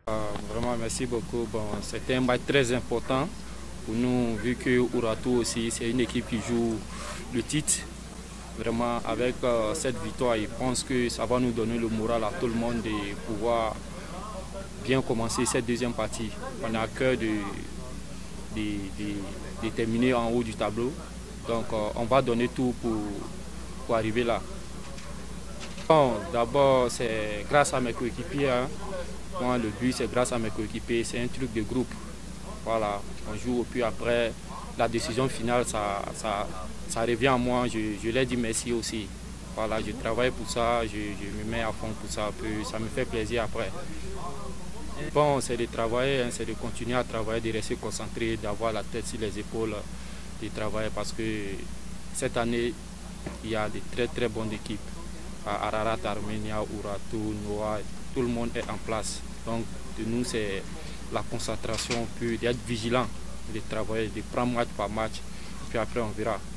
Vraiment, merci beaucoup. Bon, c'était un match très important pour nous, vu que Urato aussi, c'est une équipe qui joue le titre. Vraiment, avec cette victoire, je pense que ça va nous donner le moral à tout le monde de pouvoir bien commencer cette deuxième partie. On a à cœur de terminer en haut du tableau. Donc, on va donner tout pour arriver là. Bon, d'abord, c'est grâce à mes coéquipiers. Hein. Moi, le but, c'est grâce à mes coéquipiers. C'est un truc de groupe. Voilà, on joue, puis après, la décision finale, ça revient à moi. Je leur dis merci aussi. Voilà, je travaille pour ça, je me mets à fond pour ça. Puis ça me fait plaisir après. Bon, c'est de travailler, hein, c'est de continuer à travailler, de rester concentré, d'avoir la tête sur les épaules, de travailler parce que cette année, il y a de très très bonnes équipes. À Ararat, Armenia, Urato, Noa, tout le monde est en place. Donc, de nous, c'est la concentration, puis d'être vigilant, de travailler, de prendre match par match, puis après on verra.